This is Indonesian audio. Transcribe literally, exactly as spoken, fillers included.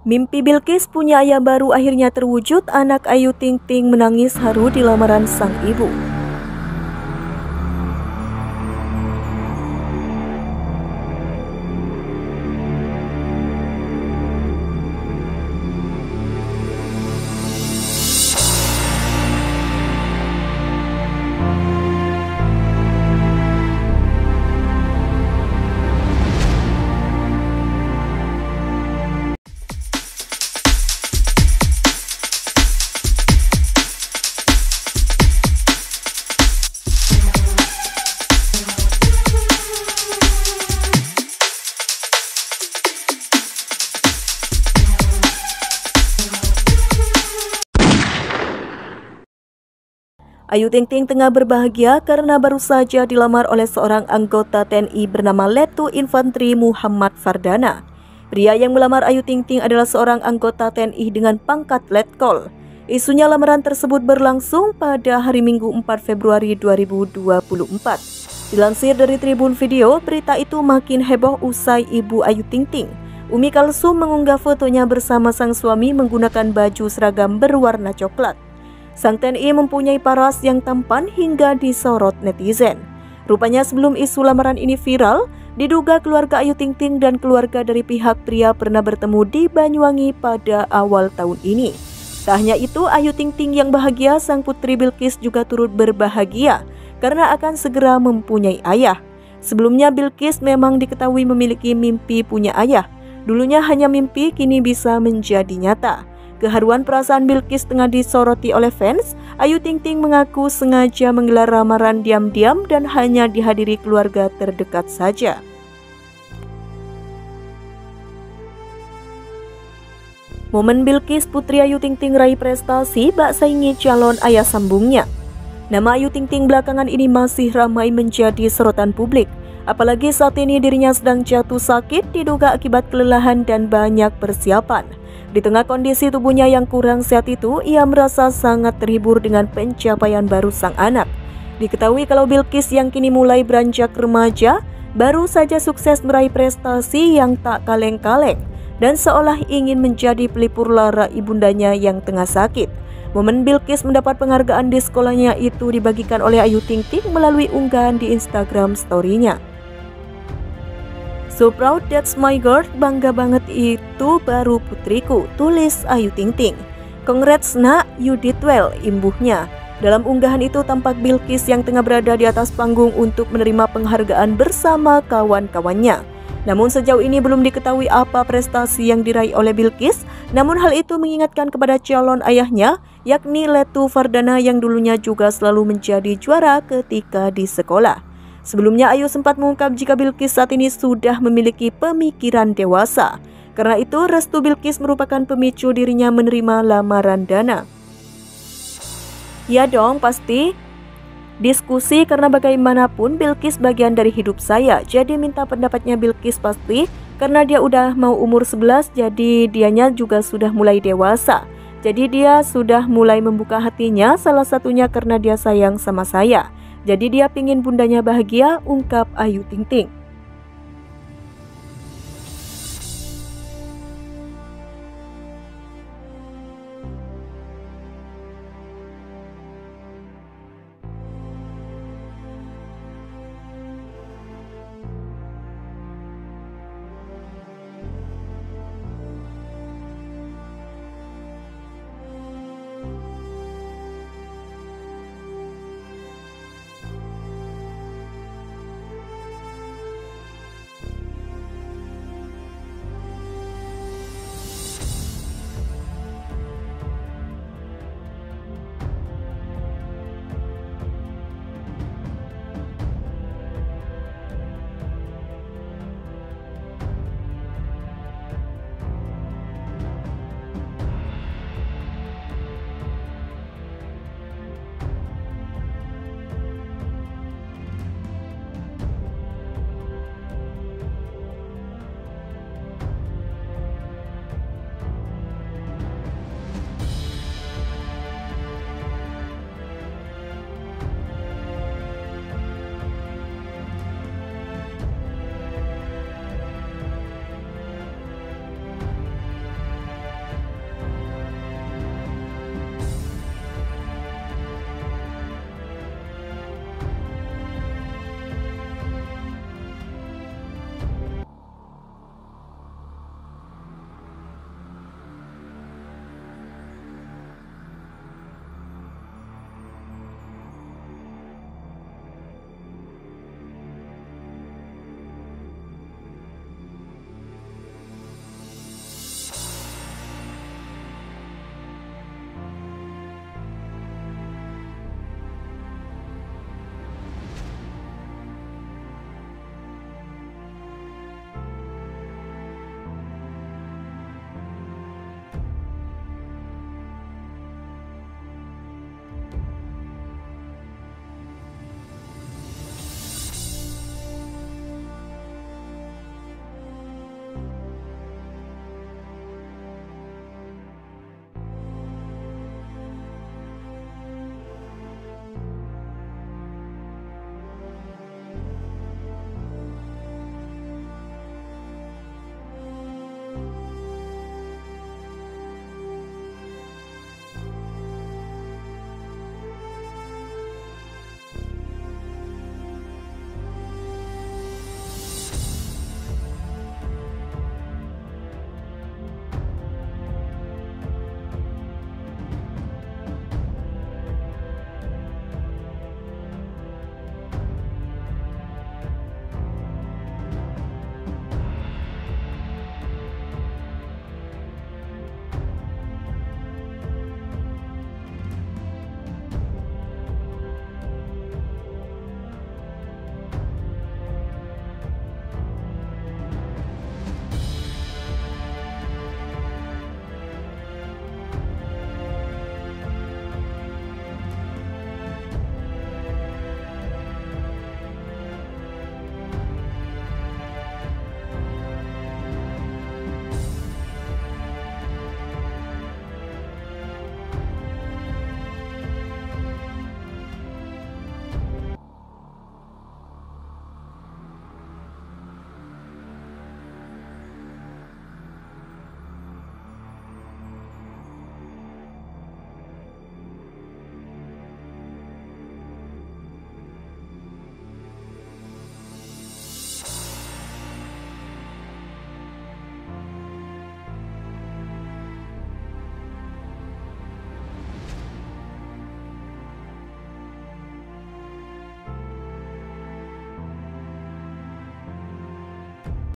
Mimpi Bilqis punya ayah baru akhirnya terwujud. Anak Ayu Ting Ting menangis haru di lamaran sang ibu. Ayu Ting Ting tengah berbahagia karena baru saja dilamar oleh seorang anggota T N I bernama Letu Infantri Muhammad Fardana. Pria yang melamar Ayu Ting Ting adalah seorang anggota T N I dengan pangkat Letkol. Isunya lamaran tersebut berlangsung pada hari Minggu empat Februari dua ribu dua puluh empat. Dilansir dari Tribun Video, berita itu makin heboh usai ibu Ayu Ting Ting, Umi Kalsum, mengunggah fotonya bersama sang suami menggunakan baju seragam berwarna coklat. Sang T N I mempunyai paras yang tampan hingga disorot netizen. Rupanya sebelum isu lamaran ini viral, diduga keluarga Ayu Ting Ting dan keluarga dari pihak pria pernah bertemu di Banyuwangi pada awal tahun ini. Tak hanya itu, Ayu Ting Ting yang bahagia, sang putri Bilqis juga turut berbahagia karena akan segera mempunyai ayah. Sebelumnya Bilqis memang diketahui memiliki mimpi punya ayah. Dulunya hanya mimpi, kini bisa menjadi nyata. Keharuan perasaan Bilqis tengah disoroti oleh fans. Ayu Ting Ting mengaku sengaja menggelar lamaran diam-diam dan hanya dihadiri keluarga terdekat saja. Momen Bilqis putri Ayu Ting Ting raih prestasi bak saingi calon ayah sambungnya. Nama Ayu Ting Ting belakangan ini masih ramai menjadi sorotan publik. Apalagi saat ini dirinya sedang jatuh sakit diduga akibat kelelahan dan banyak persiapan. Di tengah kondisi tubuhnya yang kurang sehat itu, ia merasa sangat terhibur dengan pencapaian baru sang anak. Diketahui kalau Bilqis yang kini mulai beranjak remaja, baru saja sukses meraih prestasi yang tak kaleng-kaleng dan seolah ingin menjadi pelipur lara ibundanya yang tengah sakit. Momen Bilqis mendapat penghargaan di sekolahnya itu dibagikan oleh Ayu Ting Ting melalui unggahan di Instagram story-nya. "So proud, that's my girl, bangga banget itu baru putriku," tulis Ayu Ting Ting. "Congrats nak, you did well," imbuhnya. Dalam unggahan itu tampak Bilqis yang tengah berada di atas panggung untuk menerima penghargaan bersama kawan-kawannya. Namun sejauh ini belum diketahui apa prestasi yang diraih oleh Bilqis, namun hal itu mengingatkan kepada calon ayahnya, yakni Letu Fardana yang dulunya juga selalu menjadi juara ketika di sekolah. Sebelumnya Ayu sempat mengungkap jika Bilqis saat ini sudah memiliki pemikiran dewasa. Karena itu restu Bilqis merupakan pemicu dirinya menerima lamaran dana. "Ya dong pasti diskusi karena bagaimanapun Bilqis bagian dari hidup saya. Jadi minta pendapatnya Bilqis pasti karena dia udah mau umur sebelas, jadi dianya juga sudah mulai dewasa. Jadi dia sudah mulai membuka hatinya, salah satunya karena dia sayang sama saya. Jadi dia pingin bundanya bahagia," ungkap Ayu Ting Ting.